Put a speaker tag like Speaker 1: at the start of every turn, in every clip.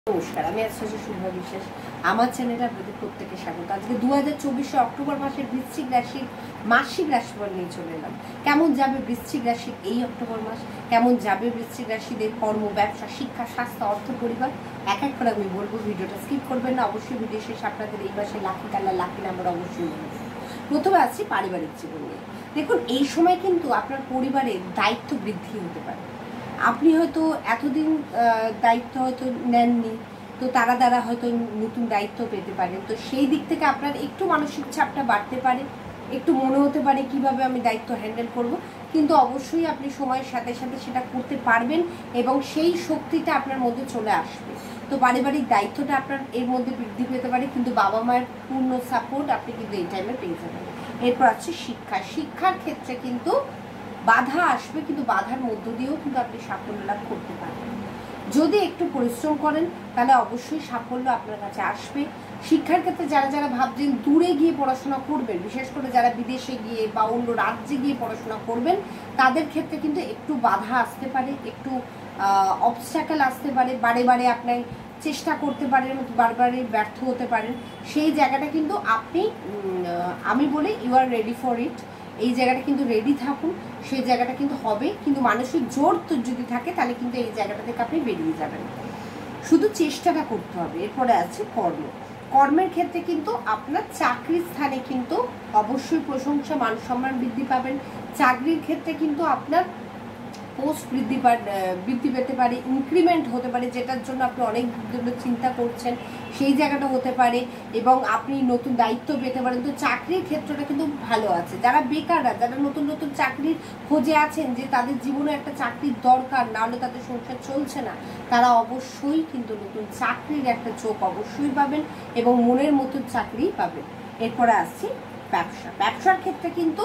Speaker 1: নমস্কার, আমি আশ্চর্য শুভ বিশ্বাস। আমার চ্যানেলে আপনাদের প্রত্যেকে স্বাগত। আজকে 2024 অক্টোবর মাসের বৃশ্চিক রাশির মাসিক রাশিফল নিয়ে চলে এলাম। কেমন যাবে বৃশ্চিক রাশির এই অক্টোবর মাস, কেমন যাবে বৃশ্চিক রাশিদের কর্ম, ব্যবসা, শিক্ষা, স্বাস্থ্য, অর্থ, পরিবার, এক এক করে আমি বলবো। ভিডিওটা স্কিপ করবেন না। অবশ্যই ভিডিও শেষে আপনাদের এই মাসে লাকি কালার, লাকি নাম্বার অবশ্যই বলবো। প্রথমে আছি পারিবারিক জীবন নিয়ে। দেখুন, এই সময় কিন্তু আপনার পরিবারের দায়িত্ব বৃদ্ধি হতে পারে। আপনি হয়তো এতদিন দায়িত্ব হয়তো নেননি, তো তারা দ্বারা হয়তো নতুন দায়িত্ব পেতে পারেন। তো সেই দিক থেকে আপনার একটু মানসিক চাপটা বাড়তে পারে, একটু মনে হতে পারে কিভাবে আমি দায়িত্ব হ্যান্ডেল করব, কিন্তু অবশ্যই আপনি সময়ের সাথে সাথে সেটা করতে পারবেন এবং সেই শক্তিটা আপনার মধ্যে চলে আসবে। তো পারিবারিক দায়িত্বটা আপনার এর মধ্যে বৃদ্ধি পেতে পারে, কিন্তু বাবা মায়ের পূর্ণ সাপোর্ট আপনি কিন্তু এই টাইমে পেয়ে যাবেন। এরপর আছে শিক্ষার ক্ষেত্রে কিন্তু বাধা আসবে, কিন্তু বাধার মধ্য দিয়েও কিন্তু আপনি সাফল্য লাভ করতে পারবেন। যদি একটু পরিশ্রম করেন তাহলে অবশ্যই সাফল্য আপনার কাছে আসবে। শিক্ষার ক্ষেত্রে যারা ভাবছেন দূরে গিয়ে পড়াশোনা করবেন, বিশেষ করে যারা বিদেশে গিয়ে বা অন্য রাজ্যে গিয়ে পড়াশোনা করবেন, তাদের ক্ষেত্রে কিন্তু একটু বাধা আসতে পারে, একটু অবস্ট্যাকেল আসতে পারে। বারে আপনার চেষ্টা করতে পারেন, বারবারে ব্যর্থ হতে পারেন। সেই জায়গাটা কিন্তু আমি বলি you are ready for it. এই জায়গাটা কিন্তু রেডি থাকুন, সেই জায়গাটা কিন্তু হবে। কিন্তু মানসিক জোর তো যদি থাকে তাহলে কিন্তু এই জায়গাটা থেকে আপনি বেরিয়ে যাবেন, শুধু চেষ্টাটা করতে হবে। এরপরে আছে কর্মের ক্ষেত্রে কিন্তু আপনার চাকরির স্থানে কিন্তু অবশ্যই প্রশংসা, মান সম্মান বৃদ্ধি পাবেন। চাকরির ক্ষেত্রে কিন্তু আপনার পোস্ট বৃদ্ধি পেতে পারে, ইনক্রিমেন্ট হতে পারে, যেটার জন্য আপনি অনেক চিন্তা করছেন সেই জায়গাটা হতে পারে, এবং আপনি নতুন দায়িত্ব পেতে পারেন। তো চাকরির ক্ষেত্রটা কিন্তু ভালো আছে। যারা বেকাররা, যারা নতুন চাকরির খোঁজে আছেন, যে তাদের জীবনে একটা চাকরির দরকার, না হলে তাদের সংসার চলছে না, তারা অবশ্যই কিন্তু নতুন চাকরির একটা চোখ অবশ্যই পাবেন এবং মনের মতো চাকরি পাবেন। এরপরে আসছি ব্যবসার ক্ষেত্রে কিন্তু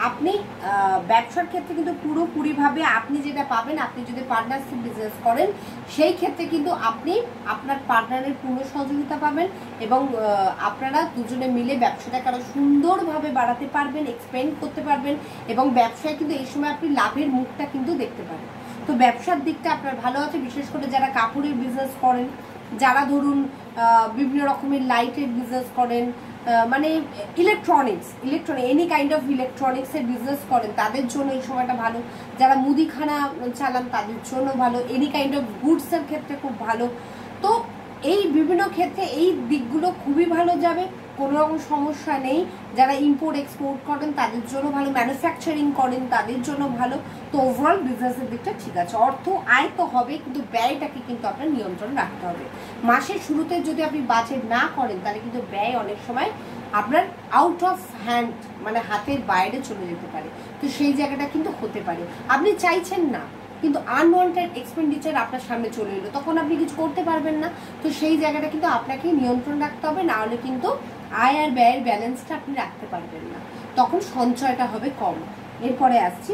Speaker 1: পুরোপুরিভাবে আপনি যেটা পাবেন, আপনি যদি পার্টনারশিপ বিজনেস করেন সেই ক্ষেত্রে কিন্তু আপনি আপনার পার্টনারের পূর্ণ সহযোগিতা পাবেন এবং আপনারা দুজনে মিলে ব্যবসাটাকে আরো সুন্দরভাবে বাড়াতে পারবেন, এক্সপেন্ড করতে পারবেন এবং ব্যবসায় কিন্তু এই সময় আপনি লাভের মুখটা কিন্তু দেখতে পারেন। তো ব্যবসার দিকটা আপনার ভালো আছে। বিশেষ করে যারা কাপড়ের বিজনেস করেন, যারা ধরুন বিভিন্ন রকমের লাইটের বিজনেস করেন, মানে ইলেকট্রনিক্স এনি কাইন্ড অফ ইলেকট্রনিক্সের বিজনেস করেন, তাদের জন্য এই সময়টা ভালো। যারা মুদিখানা চালান তাদের জন্য ভালো। এনি কাইন্ড অফ গুডসের ক্ষেত্রে খুব ভালো। তো এই বিভিন্ন ক্ষেত্রে এই দিকগুলো খুবই ভালো যাবে, কোনো রকম সমস্যা নেই। যারা ইম্পোর্ট এক্সপোর্ট করেন তাদের জন্য ভালো, ম্যানুফ্যাকচারিং করেন তাদের জন্য ভালো। তো ওভারঅল বিজনেসের দিকটা ঠিক আছে। অর্থ আয় তো হবে, কিন্তু ব্যয়টাকে কিন্তু আপনার নিয়ন্ত্রণ রাখতে হবে। মাসের শুরুতে যদি আপনি বাজেট না করেন তাহলে কিন্তু ব্যয় অনেক সময় আপনার আউট অফ হ্যান্ড, মানে হাতের বাইরে চলে যেতে পারে। তো সেই জায়গাটা কিন্তু হতে পারে আপনি চাইছেন না, কিন্তু আনওয়ান্টেড এক্সপেন্ডিচার আপনার সামনে চলে এলো, তখন আপনি কিছু করতে পারবেন না। তো সেই জায়গাটা কিন্তু আপনাকে নিয়ন্ত্রণ রাখতে হবে, না হলে কিন্তু আয় আর ব্যয়ের ব্যালেন্সটা আপনি রাখতে পারবেন না, তখন সঞ্চয়টা হবে কম। এরপরে আসছি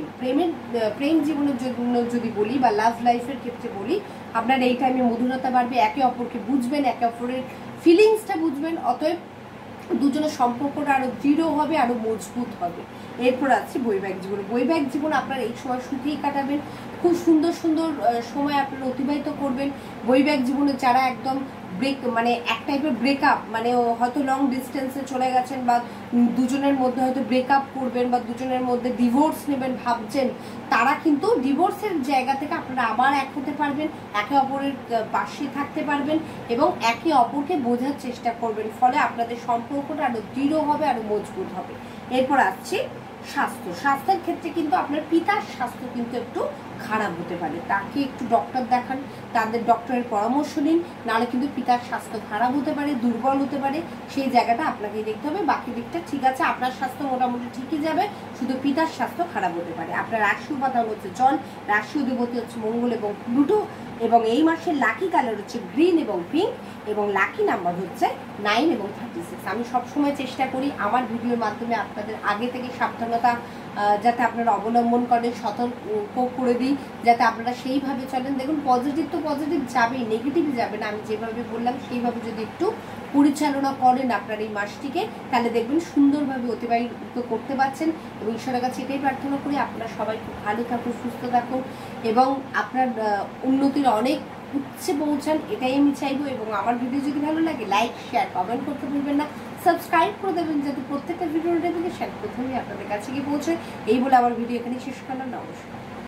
Speaker 1: প্রেম জীবনের জন্য যদি বলি বা লাভ লাইফের ক্ষেত্রে বলি, আপনার এই টাইমে মধুরতা বাড়বে, একে অপরকে বুঝবেন, একে অপরের ফিলিংসটা বুঝবেন, অতএব দুজনের সম্পর্কটা আরো দৃঢ় হবে, আরো মজবুত হবে। এরপর আছে বৈবাহিক জীবন আপনার এই সময় সুখেই কাটাবেন, খুব সুন্দর সময় আপনারা অতিবাহিত করবেন। বৈবাহিক জীবনে যারা একদম মানে এক টাইপের ব্রেকআপ, মানে হয়তো লং ডিস্টেন্সে চলে গেছেন, বা দুজনের মধ্যে হয়তো ব্রেকআপ করবেন বা দুজনের মধ্যে ডিভোর্স নেবেন ভাবছেন, তারা কিন্তু ডিভোর্সের জায়গা থেকে আপনারা আবার এক হতে পারবেন, একে অপরের পাশে থাকতে পারবেন এবং একে অপরকে বোঝার চেষ্টা করবেন। ফলে আপনাদের সম্পর্কটা আরো দৃঢ় হবে, আরো মজবুত হবে। এরপর আসছি স্বাস্থ্যের ক্ষেত্রে কিন্তু আপনার পিতার স্বাস্থ্য কিন্তু একটু খারাপ হতে পারে, তাকে একটু ডক্টর দেখান, তাদের ডক্টরের পরামর্শ নিন, নাহলে কিন্তু পিতার স্বাস্থ্য খারাপ হতে পারে, দুর্বল হতে পারে। সেই জায়গাটা আপনাকে দেখতে হবে। বাকি দিকটা ঠিক আছে, আপনার স্বাস্থ্য মোটামুটি ঠিকই যাবে, শুধু পিতার স্বাস্থ্য খারাপ হতে পারে। আপনার রাশি উপাদান হচ্ছে জল, রাশি অধিপতি হচ্ছে মঙ্গল এবং প্লুটো, এবং এই মাসের লাকি কালার হচ্ছে গ্রিন এবং পিঙ্ক, এবং লাকি নাম্বার হচ্ছে 9 এবং 36। আমি সবসময় চেষ্টা করি আমার ভিডিওর মাধ্যমে আপনাদের আগে থেকে সাবধানতা যাতে আপনারা অবলম্বন করেন, সতর্ক করে দিই, যাতে আপনারা সেইভাবে চলেন। দেখুন, পজিটিভ তো পজিটিভ যাবেই, নেগেটিভ যাবে না। আমি যেভাবে বললাম সেইভাবে যদি একটু পরিচালনা করেন আপনার এই মাসটিকে, তাহলে দেখবেন সুন্দরভাবে অতিবাহিত করতে পারছেন। এবং ঈশ্বরের কাছে এটাই প্রার্থনা করি আপনারা সবাই খুব ভালো থাকুন, সুস্থ থাকুন এবং আপনার উন্নতির অনেক উচ্চে পৌঁছান, এটাই আমি চাইবো। এবং আমার ভিডিও যদি ভালো লাগে লাইক শেয়ার কমেন্ট করতে ভুলবেন না, সাবস্ক্রাইব করে দেবেন যাতে প্রত্যেকটা ভিডিও নোটিফিকেশন প্রথমেই আপনাদের কাছে গিয়ে পৌঁছে। এই বলে আমার ভিডিও এখানে শেষ করলাম। নমস্কার।